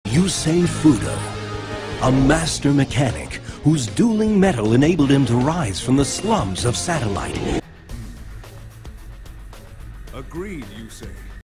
ImmaYusei a master mechanic whose dueling metal enabled him to rise from the slums of Satellite. Agreed, Yusei.